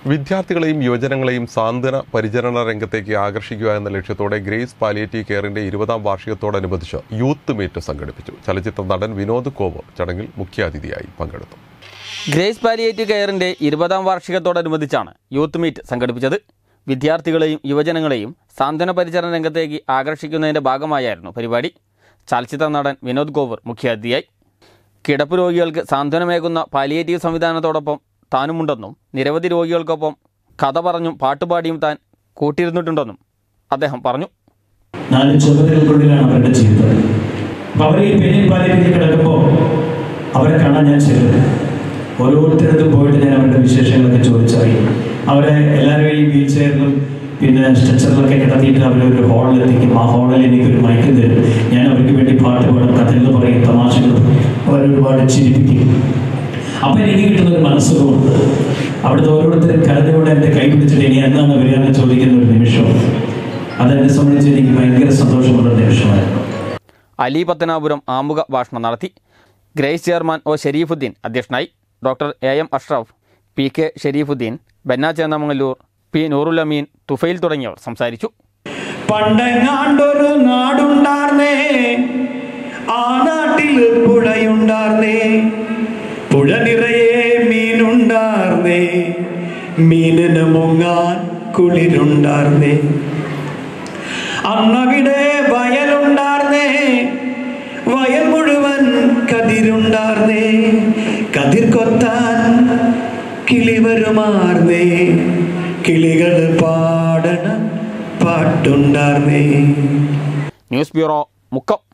വിദ്യാർത്ഥികളെയും യുവജനങ്ങളെയും സാന്ത്വന പരിചരണ രംഗത്തേക്ക് ആകർഷിക്കുക എന്ന ലക്ഷ്യത്തോടെ ഗ്രേസ് പാലിയേറ്റീവ് കെയറിന്റെ 20ാം വാർഷികത്തോടനുബന്ധിച്ച് യൂത്ത് മീറ്റ് സംഘടിപ്പിച്ചു. ചലച്ചിത്ര നടൻ വിനോദ് കോവർ ചടങ്ങിൽ മുഖ്യാതിഥിയായി പങ്കെടുത്തു. ഗ്രേസ് പാലിയേറ്റീവ് കെയറിന്റെ 20ാം വാർഷികത്തോടനുബന്ധിച്ചാണ് യൂത്ത് മീറ്റ് സംഘടിപ്പിച്ചത്. വിദ്യാർത്ഥികളെയും യുവജനങ്ങളെയും സാന്ത്വന പരിചരണ രംഗത്തേക്ക് ആകർഷിക്കുന്നതിന്റെ ഭാഗമായായിരുന്നു പരിപാടി. ചലച്ചിത്ര നടൻ വിനോദ് കോവർ മുഖ്യാതിഥിയായി. കിടപ്പ് രോഗികൾക്ക് സാന്ത്വനമേകുന്ന പാലിയേറ്റീവ് സംവിധാനത്തോടൊപ്പം താനുമുണ്ടെന്നും നിരവധി രോഗികൾക്കൊപ്പം കഥ പറഞ്ഞും പാട്ടുപാടിയും താൻ കൂട്ടിയിരുന്നിട്ടുണ്ടെന്നും അദ്ദേഹം പറഞ്ഞു. 4 ചുവരുകൾക്കുള്ളിലാണ് അവരുടെ ജീവിതം. അപ്പോൾ അവർ ഈ പെരിയർ പാലിയേറ്റീവിൽ കിടക്കുമ്പോൾ അവരെ കാണാൻ ഞാൻ ചെല്ലും. ഓരോരുത്തരടുത്തും പോയിട്ട് ഞാൻ അവരുടെ വിശേഷങ്ങളൊക്കെ ചോദിച്ചറിയും. അവരെ എല്ലാവരും ഈ വീൽ ചെയറിലും പിന്നെ സ്ട്രെച്ചറിലൊക്കെ കിടത്തിയിട്ട് അവരൊരു ഹാളിലെത്തിക്കും. ആ ഹാളിൽ എനിക്കൊരു മൈക്ക് തരും. ഞാൻ അവർക്ക് വേണ്ടി പാട്ട് പാടും, കഥകൾ പറയും, തമാശകൾ അവരൊരുപാട് ചിരിപ്പിക്കും. അപ്പം എനിക്ക് കിട്ടുന്നൊരു മനസ്സുഖമുണ്ട്. അവിടുത്തെ ഓരോരുത്തരും കരുതയോടെ എൻ്റെ കൈ പിടിച്ചിട്ട് ഇനി എന്നാണ് വരികയെന്ന് ചോദിക്കുന്ന ഒരു നിമിഷം, അതെന്നെ സംബന്ധിച്ച് എനിക്ക് ഭയങ്കര സന്തോഷമുള്ള നിമിഷമായിരുന്നു. അലി പത്തനാപുരം ആമുഖ ഭാഷണം നടത്തി. ഗ്രേസ് ചെയർമാൻ ഒ ഷരീഫുദ്ദീൻ അധ്യക്ഷനായി. Doctor AM Ashraf, PK Sharifuddin, Benna Chennamangallur, P Noorul അമീൻ, തുഫൈൽ തുടങ്ങിയവർ സംസാരിച്ചു. പണ്ടെങ്ങാണ്ടൊരു നാടുണ്ടാർന്നേ, ആ നാട്ടിൽ പുഴയുണ്ടാർന്നേ, പുഴ നിറയെ മീനുണ്ടാർന്നേ, മീനിന് മുങ്ങാൻ കുളിരുണ്ടാർന്നേ. അന്നവിടെ വയലുണ്ടാർന്നേ, വയൽ മുഴുവൻ കതിരുണ്ടാർന്നേ, കതിർ കൊത്താൻ കിളി വരുമാർന്നേ, കിളികൾ പാടണ പാട്ടുണ്ടാർന്നേ. News bureau, Mukkam.